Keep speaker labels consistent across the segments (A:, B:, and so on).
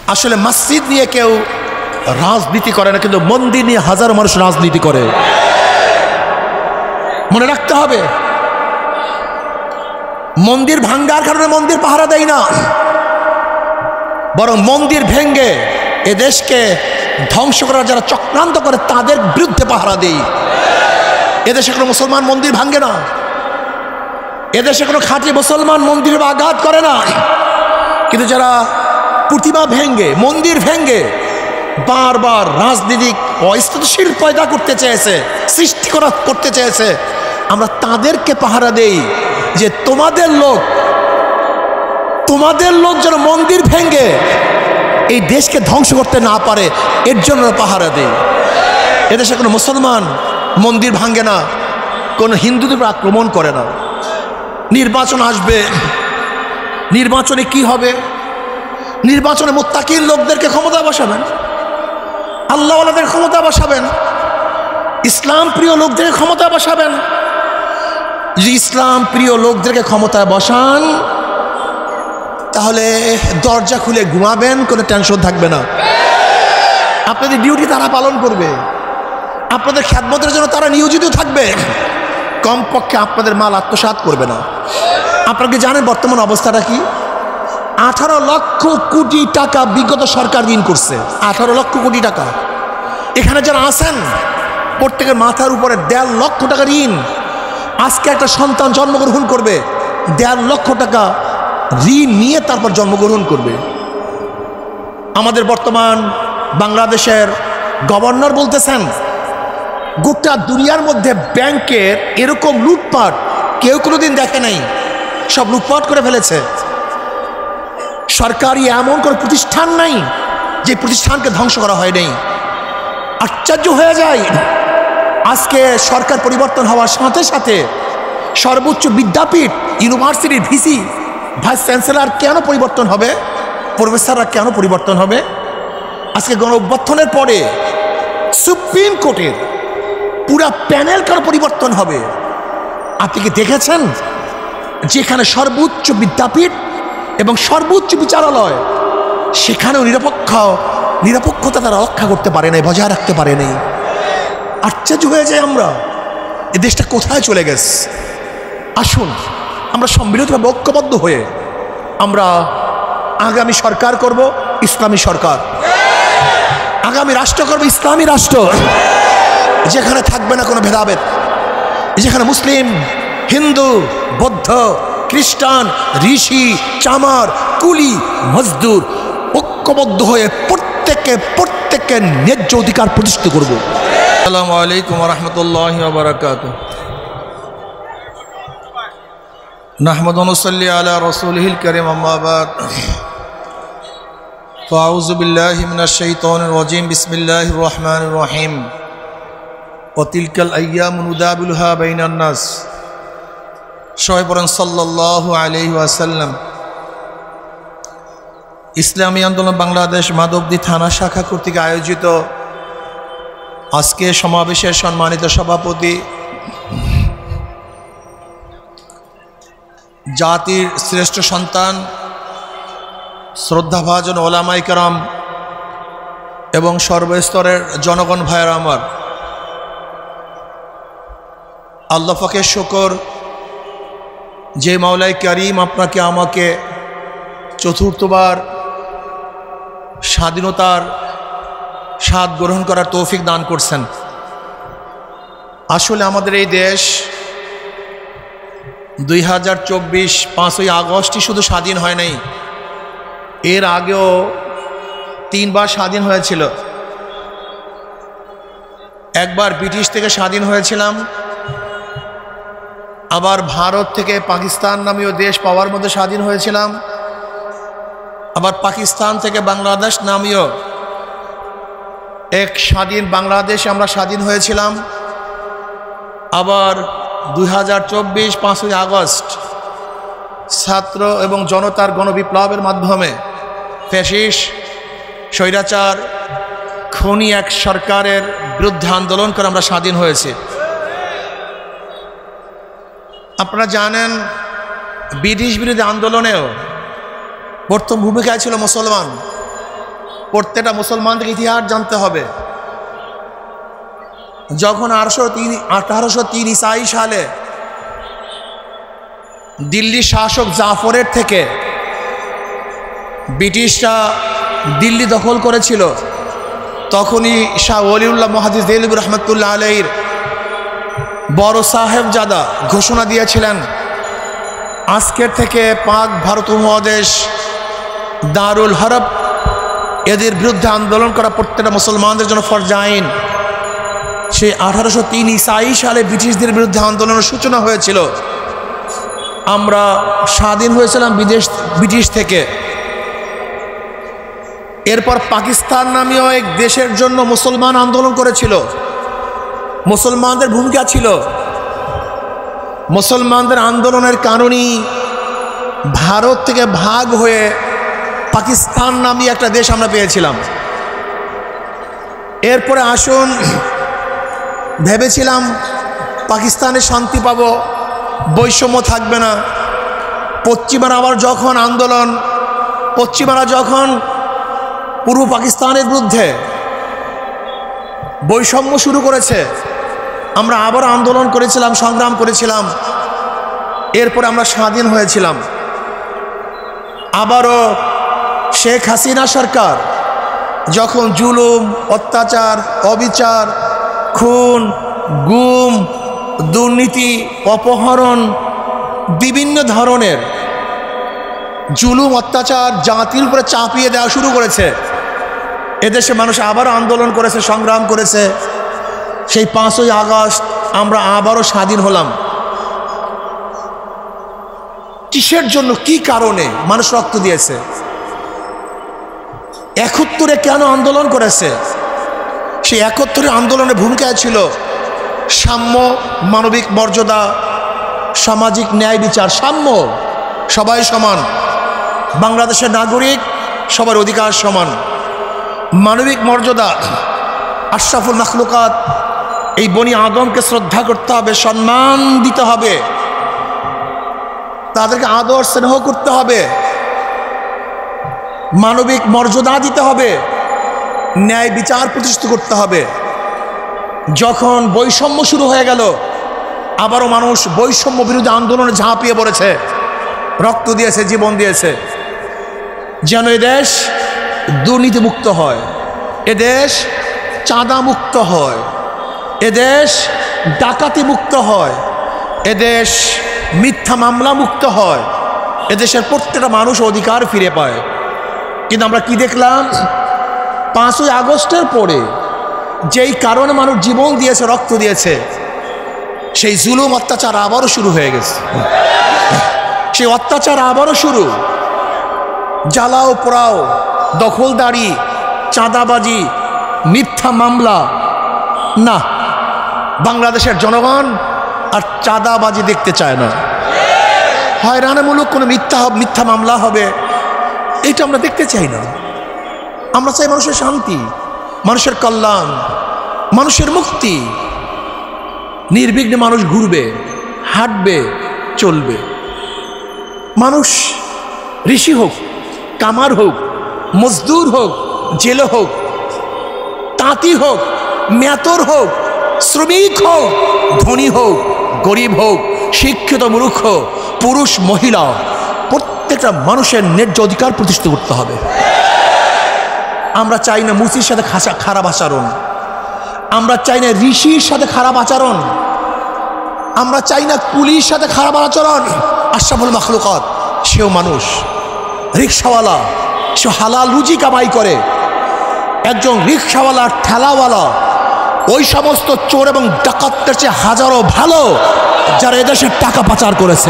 A: আসলে মসজিদ নিয়ে কেউ রাজনীতি করে না, কিন্তু মন্দির নিয়ে হাজারো মানুষ রাজনীতি করে। মনে রাখতে হবে, মন্দির ভাঙ্গার কারণে মন্দির পাহারা দেয় না, বরং মন্দির ভেঙ্গে এদেশকে ধ্বংস করার যারা চক্রান্ত করে তাদের বিরুদ্ধে পাহারা দেই। এদেশে কোনো মুসলমান মন্দির ভাঙ্গে না, এদেশে কোনো খাঁটি মুসলমান মন্দিরে আঘাত করে না, কিন্তু যারা প্রতিমা ভেঙ্গে মন্দির ভেঙ্গে বারবার রাজনীতিক অস্থিতিশীল পয়দা করতে চেয়েছে, সৃষ্টি করতে চেয়েছে, আমরা তাদেরকে পাহারা দেই যে তোমাদের লোক যেন মন্দির ভেঙ্গে এই দেশকে ধ্বংস করতে না পারে, এর জন্য পাহারা দেই। এদেশে কোনো মুসলমান মন্দির ভাঙ্গে না, কোনো হিন্দুদের উপর আক্রমণ করে না। নির্বাচন আসবে, নির্বাচনে কি হবে? নির্বাচনে মুত্তাকিন লোকদেরকে ক্ষমতা বসাবেন, আল্লাহওয়ালাদের ক্ষমতা বসাবেন, ইসলাম প্রিয় লোকদেরকে ক্ষমতা বসাবেন। যদি ইসলাম প্রিয় লোকদেরকে ক্ষমতায় বসান তাহলে দরজা খুলে ঘুমাবেন, কোনো টেনশন থাকবে না। আপনাদের ডিউটি তারা পালন করবে, আপনাদের খ্যাতমতের জন্য তারা নিয়োজিত থাকবে, কমপক্ষে আপনাদের মাল আত্মসাৎ করবে না। আপনারা কি জানেন বর্তমান অবস্থাটা কি? 18 লক্ষ কোটি টাকা বিগত সরকার ঋণ করছে। 18 লক্ষ কোটি টাকা। এখানে যারা আছেন প্রত্যেকের মাথার উপরে 1.5 লক্ষ টাকা ঋণ। আজকে একটা সন্তান জন্মগ্রহণ করবে, 1.5 লক্ষ টাকা ঋণ নিয়ে তারপর জন্মগ্রহণ করবে। আমাদের বর্তমান বাংলাদেশের গভর্নর বলতেছেন গোটা দুনিয়ার মধ্যে ব্যাংকের এরকম লুটপাট কেউ কোনোদিন দেখে নাই, সব লুটপাট করে ফেলেছে। সরকারি এমন কোনো প্রতিষ্ঠান নাই যে প্রতিষ্ঠানকে ধ্বংস করা হয় নাই। আশ্চর্য হয়ে যায়, আজকে সরকার পরিবর্তন হওয়ার সাথে সাথে সর্বোচ্চ বিদ্যাপীঠ ইউনিভার্সিটির ভিসি ভাইস চ্যান্সেলর কেন পরিবর্তন হবে, প্রফেসররা কেন পরিবর্তন হবে? আজকে গণ অভ্যুত্থানের পরে সুপ্রিম কোর্টের পুরা প্যানেল কেন পরিবর্তন হবে? আপনি কি দেখেছেন যেখানে সর্বোচ্চ বিদ্যাপীঠ এবং সর্বোচ্চ বিচারালয়, সেখানেও নিরপেক্ষতা তারা রক্ষা করতে পারে নাই, বজায় রাখতে পারে নাই। আশ্চর্য হয়ে যায় আমরা, এই দেশটা কোথায় চলে গেছে। আসুন আমরা সম্মিলিতভাবে ঐক্যবদ্ধ হয়ে আমরা আগামী সরকার করব ইসলামী সরকার, আগামী রাষ্ট্র করব ইসলামী রাষ্ট্র, যেখানে থাকবে না কোনো ভেদাভেদ, যেখানে মুসলিম, হিন্দু, বৌদ্ধ, খ্রিস্টান, ঋষি, চামার, কুলি, মজদুর ঐক্যবদ্ধ হয়ে প্রত্যেকের ন্যায্য অধিকার প্রতিষ্ঠিত করব।
B: আসসালামু আলাইকুম ওয়া রাহমাতুল্লাহি ওয়া বারাকাতুহু। নাহমাদু ওয়া নুসাল্লি আলা রাসূলিহিল কারীম, আম্মা বাদ। ফাআউযু বিল্লাহি মিনাশ শাইতানির রাজীম। বিসমিল্লাহির রহমানির রহিম। ওয়া তিলকাল আইয়ামু নুদাবিলুহা বাইনান নাস। সবাই পড়েন সাল্লাল্লাহু আলাইহি ওয়াসাল্লাম। ইসলামী আন্দোলন বাংলাদেশ মাধবদী থানা শাখা কর্তৃক আয়োজিত আজকে সমাবেশের সম্মানিত সভাপতি, জাতির শ্রেষ্ঠ সন্তান, শ্রদ্ধাভাজন ওলামায়ে কেরাম এবং সর্বস্তরের জনগণ ভাইয়েরা আমার, আল্লাহ পাকের শুকর যে মাওলাই কারীম আপনাকে আমাকে চতুর্থবার স্বাধীনতার স্বাদ গ্রহণ করার তৌফিক দান করছেন। আসলে আমাদের এই দেশ 2024 5ই আগস্টই শুধু স্বাধীন হয় নাই, এর আগেও 3 বার স্বাধীন হয়েছিল। একবার ব্রিটিশ থেকে স্বাধীন হয়েছিলাম, আবার ভারত থেকে পাকিস্তান নামীয় দেশ পাওয়ার মধ্যে স্বাধীন হয়েছিলাম, আবার পাকিস্তান থেকে বাংলাদেশ নামীয় এক স্বাধীন বাংলাদেশে আমরা স্বাধীন হয়েছিলাম। আবার 2024 5ই আগস্ট ছাত্র এবং জনতার গণবিপ্লবের মাধ্যমে ফ্যাসিস্ট স্বৈরাচার খুনি এক সরকারের বিরুদ্ধে আন্দোলন করে আমরা স্বাধীন হয়েছি। আপনারা জানেন ব্রিটিশ বিরোধী আন্দোলনেও প্রথম ভূমিকায় ছিল মুসলমান। প্রত্যেকটা মুসলমানদের ইতিহাস জানতে হবে। যখন 1803 ঈসাই সালে দিল্লি শাসক জাফরের থেকে ব্রিটিশরা দিল্লি দখল করেছিল, তখনই শাহ ওলিউল্লাহ মুহাদ্দিস দেহলভী রহমতুল্লাহ আলাইহির বড় সাহেবজাদা ঘোষণা দিয়েছিলেন, আজকের থেকে পাক ভারত উপমহাদেশ দারুল হরব, এদের বিরুদ্ধে আন্দোলন করা প্রত্যেকটা মুসলমানদের জন্য ফরজ আইন। সেই 1803 ঈসাই সালে ব্রিটিশদের বিরুদ্ধে আন্দোলনের সূচনা হয়েছিল। আমরা স্বাধীন হয়েছিলাম ব্রিটিশ থেকে। এরপর পাকিস্তান নামীয় এক দেশের জন্য মুসলমান আন্দোলন করেছিল। মুসলমানদের ভূমিকা ছিল, মুসলমানদের আন্দোলনের কারণেই ভারত থেকে ভাগ হয়ে পাকিস্তান নামী একটা দেশ আমরা পেয়েছিলাম। এরপরে আসুন, ভেবেছিলাম পাকিস্তানে শান্তি পাব, বৈষম্য থাকবে না। পশ্চিমারা আবার যখন পশ্চিমারা যখন পূর্ব পাকিস্তানের বিরুদ্ধে বৈষম্য শুরু করেছে, আমরা আবার আন্দোলন করেছিলাম, সংগ্রাম করেছিলাম। এরপরে আমরা স্বাধীন হয়েছিলাম। আবারও শেখ হাসিনা সরকার যখন জুলুম, অত্যাচার, অবিচার, খুন, গুম, দুর্নীতি, অপহরণ, বিভিন্ন ধরনের জুলুম, অত্যাচার জাতির উপরে চাপিয়ে দেওয়া শুরু করেছে, এদেশে মানুষ আবারও আন্দোলন করেছে, সংগ্রাম করেছে। সেই 5ই আগস্ট আমরা আবারও স্বাধীন হলাম। কিসের জন্য, কি কারণে মানুষ রক্ত দিয়েছে? 71-এ কেন আন্দোলন করেছে? সেই 71-এর আন্দোলনের ভূমিকায় ছিল সাম্য, মানবিক মর্যাদা, সামাজিক ন্যায় বিচার, সাম্য, সবাই সমান, বাংলাদেশের নাগরিক সবার অধিকার সমান, মানবিক মর্যাদা, আশরাফুল মাখলুকাত, এই বনি আদমকে শ্রদ্ধা করতে হবে, সম্মান দিতে হবে, তাদেরকে আদর স্নেহ করতে হবে, মানবিক মর্যাদা দিতে হবে, ন্যায় বিচার প্রতিষ্ঠিত করতে হবে। যখন বৈষম্য শুরু হয়ে গেল, আবারও মানুষ বৈষম্য বিরোধী আন্দোলনে ঝাঁপিয়ে পড়েছে, রক্ত দিয়েছে, জীবন দিয়েছে, যেন এদেশ দুর্নীতিমুক্ত হয়, এদেশ চাঁদা মুক্ত হয়, এদেশ ডাকাতি মুক্ত হয়, এদেশ মিথ্যা মামলা মুক্ত হয়, এদেশের প্রত্যেকটা মানুষ অধিকার ফিরে পায়। কিন্তু আমরা কি দেখলাম? 5ই আগস্টের পরে যেই কারণে মানুষ জীবন দিয়েছে, রক্ত দিয়েছে, সেই জুলুম, অত্যাচার আবারও শুরু হয়ে গেছে। সেই অত্যাচার আবারও শুরু, জ্বালাও পোড়াও, দখলদারি, চাঁদাবাজি, মিথ্যা মামলা। না, বাংলাদেশের জনগণ আর চাঁদাবাজি দেখতে চায় না। হয়রানিমূলক কোনো মিথ্যা মামলা হবে, এটা আমরা দেখতে চাই না। আমরা চাই মানুষের শান্তি, মানুষের কল্যাণ, মানুষের মুক্তি। নির্বিঘ্নে মানুষ ঘুরবে, হাঁটবে, চলবে। মানুষ ঋষি হোক, কামার হোক, মজদুর হোক, জেলে হোক, তাঁতি হোক, মেতর হোক, শ্রমিক হোক, ধনী হোক, গরিব হোক, শিক্ষিত মূর্খ, পুরুষ মহিলা, প্রত্যেকটা মানুষের ন্যায্য অধিকার প্রতিষ্ঠিত করতে হবে। আমরা চাই না মুসির সাথে খারাপ আচরণ, আমরা চাই না ঋষির সাথে খারাপ আচরণ, আমরা চাই না কুলির সাথে খারাপ আচরণ। আশরাফুল মাখলুকাত সেও মানুষ, রিক্সাওয়ালা, সে হালাল রুজি কামাই করে। একজন রিক্সাওয়ালার ঠেলাওয়ালা ওই সমস্ত চোর এবং ডাকাতদের চেয়ে হাজারো ভালো যারা এদেশের টাকা পাচার করেছে।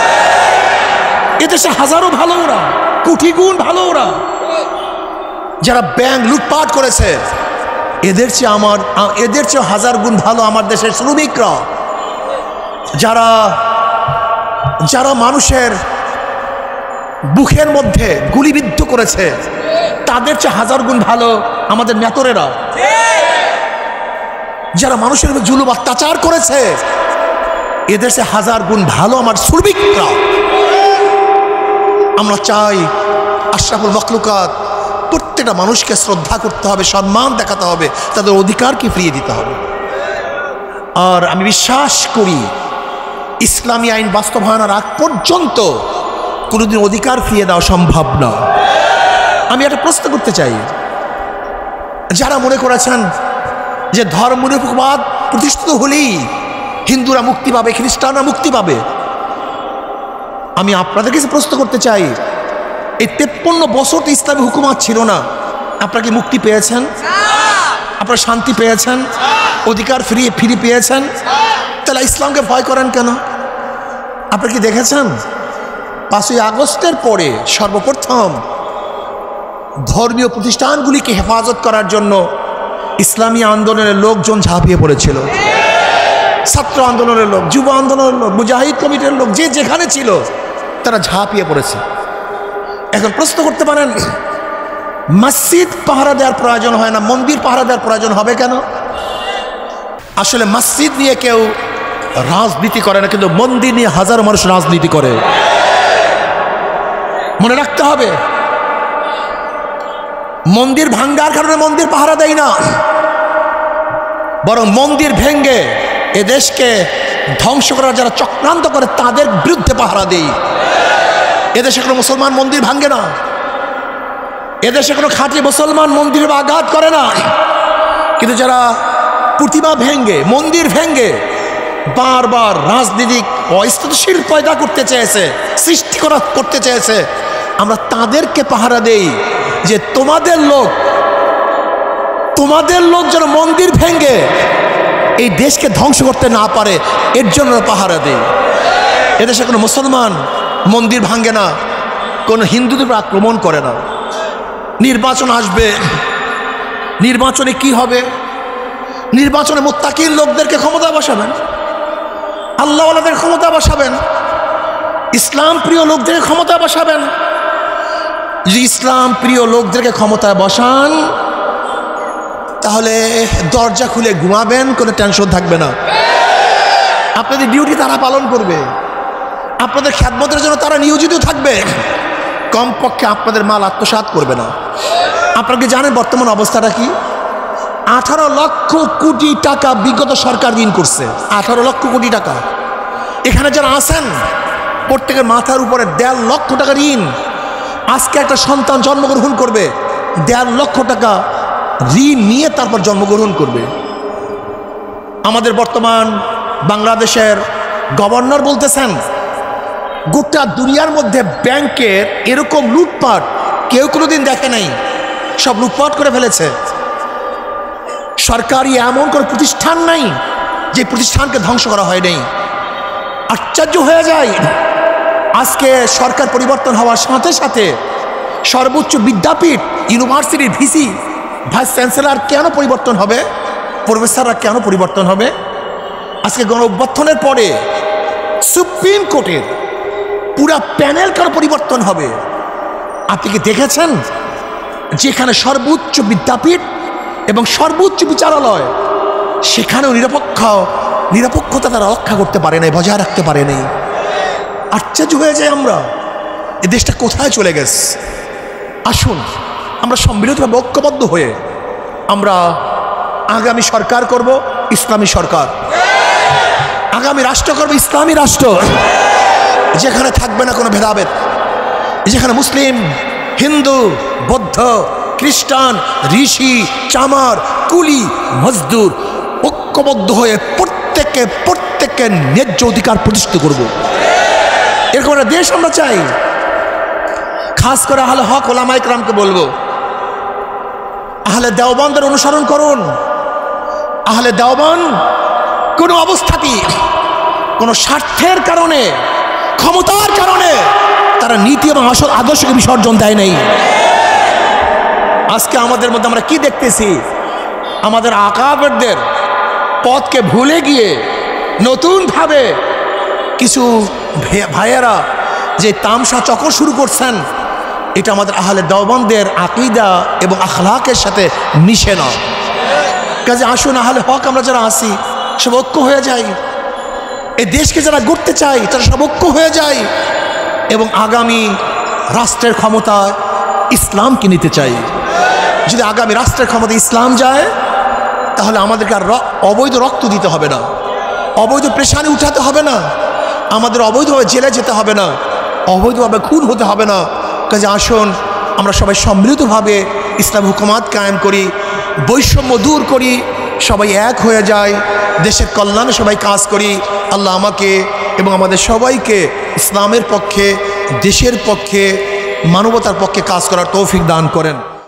B: এদেশে হাজারো ভালো ওরা, কোটি গুণ ভালো ওরা, যারা ব্যাংক লুটপাট করেছে, এদের চেয়ে হাজার গুণ ভালো আমার দেশের শ্রমিকরা, যারা মানুষের বুকের মধ্যে গুলিবিদ্ধ করেছে, তাদের চেয়ে হাজার গুণ ভালো আমাদের নেতরেরা, যারা মানুষের উপর জুলুম অত্যাচার করেছে, এদেশে হাজার গুণ ভালো আমার শ্রমিকরা। আমরা চাই আশরাফুল মাখলুকাত
A: প্রত্যেকটা মানুষকে শ্রদ্ধা করতে হবে, সম্মান দেখাতে হবে, তাদের অধিকারকে ফিরিয়ে দিতে হবে। আর আমি বিশ্বাস করি ইসলামী আইন বাস্তবায়নের আগ পর্যন্ত কোনোদিন অধিকার ফিরিয়ে দেওয়া সম্ভব না। আমি একটা প্রশ্ন করতে চাই, যারা মনে করেছেন যে ধর্মনিরপেক্ষবাদ প্রতিষ্ঠিত হলেই হিন্দুরা মুক্তি পাবে, খ্রিস্টানরা মুক্তি পাবে, আমি আপনাদের কাছে প্রশ্ন করতে চাই, এই 53 বছর তো ইসলামী হুকুমত ছিল না, আপনারা কি মুক্তি পেয়েছেন? আপনারা শান্তি পেয়েছেন? অধিকার ফিরে পেয়েছেন? তাহলে ইসলামকে ভয় করেন কেন? আপনারা কি দেখেছেন 5ই আগস্টের পরে সর্বপ্রথম ধর্মীয় প্রতিষ্ঠানগুলিকে হেফাজত করার জন্য ইসলামী আন্দোলনের লোকজন ঝাঁপিয়ে পড়েছিল। ছাত্র আন্দোলনের লোক, যুব আন্দোলনের লোক, মুজাহিদ কমিটির লোক, যে যেখানে ছিল তারা ঝাঁপিয়ে পড়েছে। এখন প্রশ্ন করতে পারেন, মসজিদ পাহারা দেওয়ার প্রয়োজন হয় না, মন্দির পাহারা দেওয়ার প্রয়োজন হবে কেন? আসলে মসজিদ নিয়ে কেউ রাজনীতি করে না, কিন্তু মন্দির নিয়ে হাজারো মানুষ রাজনীতি করে। মনে রাখতে হবে, মন্দির ভাঙ্গার কারণে মন্দির পাহারা দেয় না, বরং মন্দির ভেঙ্গে এদেশকে ধ্বংস করার যারা চক্রান্ত করে তাদের বিরুদ্ধে পাহারা দেই। এদেশে কোনো মুসলমান মন্দির ভাঙ্গে না, এদেশে কোনো খাঁটি মুসলমান মন্দিরে আঘাত করে না, কিন্তু যারা প্রতিমা ভেঙ্গে, মন্দির ভেঙ্গে বারবার রাজনীতিক অস্থিতিশীল পয়দা করতে চেয়েছে, সৃষ্টি করতে চেয়েছে, আমরা তাদেরকে পাহারা দেই যে তোমাদের লোক যেন মন্দির ভেঙ্গে এই দেশকে ধ্বংস করতে না পারে, এর জন্য পাহারা দেই। এদেশে কোনো মুসলমান মন্দির ভাঙ্গে না, কোনো হিন্দুদের উপর আক্রমণ করে না। নির্বাচন আসবে, নির্বাচনে কি হবে? নির্বাচনে মুত্তাকিন লোকদেরকে ক্ষমতা বসাবেন, আল্লাহওয়ালাদের ক্ষমতা বসাবেন, ইসলাম প্রিয় লোকদেরকে ক্ষমতা বসাবেন। যদি ইসলাম প্রিয় লোকদেরকে ক্ষমতায় বসান তাহলে দরজা খুলে ঘুমাবেন, কোনো টেনশন থাকবে না। আপনাদের ডিউটি তারা পালন করবে, আপনাদের খ্যাতমতের জন্য তারা নিয়োজিত থাকবে, কমপক্ষে আপনাদের মাল আত্মসাৎ করবে না। আপনারা কি জানেন বর্তমান অবস্থাটা কি? 18 লক্ষ কোটি টাকা বিগত সরকার ঋণ করছে। 18 লক্ষ কোটি টাকা। এখানে যারা আছেন প্রত্যেকের মাথার উপরে 1.5 লক্ষ টাকা ঋণ। আজকে একটা সন্তান জন্মগ্রহণ করবে, 1.5 লক্ষ টাকা ঋণ নিয়ে তারপর জন্মগ্রহণ করবে। আমাদের বর্তমান বাংলাদেশের গভর্নর বলতেছেন, গোটা দুনিয়ার মধ্যে ব্যাংকের এরকম লুটপাট কেউ কোনোদিন দেখে নাই, সব লুটপাট করে ফেলেছে। সরকারি এমন কোনো প্রতিষ্ঠান নাই যে প্রতিষ্ঠানকে ধ্বংস করা হয় নাই। আশ্চর্য হয়ে যায়, আজকে সরকার পরিবর্তন হওয়ার সাথে সাথে সর্বোচ্চ বিদ্যাপীঠ ইউনিভার্সিটির ভিসি, ভাইস চ্যান্সেলর কেন পরিবর্তন হবে? প্রফেসররা কেন পরিবর্তন হবে? আজকে গণ অভ্যুত্থানের পরে সুপ্রিম কোর্টের পুরা প্যানেল কেন পরিবর্তন হবে? আপনি কি দেখেছেন যেখানে সর্বোচ্চ বিদ্যাপীঠ এবং সর্বোচ্চ বিচারালয়, সেখানেও নিরপেক্ষতা তারা রক্ষা করতে পারে নাই, বজায় রাখতে পারে নাই। আশ্চর্য হয়ে যায় আমরা, এই দেশটা কোথায় চলে গেছে। আসুন আমরা সম্মিলিতভাবে ঐক্যবদ্ধ হয়ে আমরা আগামী সরকার করব ইসলামী সরকার, আগামী রাষ্ট্র করব ইসলামী রাষ্ট্র, যেখানে থাকবে না কোনো ভেদাভেদ, যেখানে মুসলিম, হিন্দু, বৌদ্ধ, খ্রিস্টান, ঋষি, চামার, কুলি, মজদুর ঐক্যবদ্ধ হয়ে প্রত্যেকের ন্যায্য অধিকার প্রতিষ্ঠিত করব। এরকম একটা দেশ আমরা চাই। খাস করে আহলে হক ওলামায়ে কেরামকে বলবো, আহলে দেওবন্দের অনুসরণ করুন। আহলে দেওবন্দ কোনো অবস্থাতেই কোনো স্বার্থের কারণে, ক্ষমতার কারণে তারা নীতি এবং আদর্শকে বিসর্জন দেয় নাই। আজকে আমাদের মধ্যে আমরা কি দেখতেছি? আমাদের আকাবেরদের পথকে ভুলে গিয়ে নতুনভাবে কিছু ভাইয়েরা যে তামসা চক্র শুরু করছেন, এটা আমাদের আহলে দেওবন্দের আকীদা এবং আখলাকের সাথে মিশে না। কাজে আসুন আহলে হক আমরা যারা আছি সব ঐক্য হয়ে যাই, এই দেশকে যারা গড়তে চাই তারা সব ঐক্য হয়ে যায় এবং আগামী রাষ্ট্রের ক্ষমতা ইসলামকে নিতে চাই। যদি আগামী রাষ্ট্রের ক্ষমতা ইসলাম যায়, তাহলে আমাদেরকে আর অবৈধ রক্ত দিতে হবে না, অবৈধ পেশানি উঠাতে হবে না, আমাদের অবৈধভাবে জেলে যেতে হবে না, অবৈধভাবে খুন হতে হবে না। কাজে আসুন আমরা সবাই সম্মিলিতভাবে ইসলাম হুকুমাত কায়েম করি, বৈষম্য দূর করি, সবাই এক হয়ে যায়, দেশের কল্যাণে সবাই কাজ করি। আল্লাহ আমাকে এবং আমাদের সবাইকে ইসলামের পক্ষে, দেশের পক্ষে, মানবতার পক্ষে কাজ করার তৌফিক দান করেন।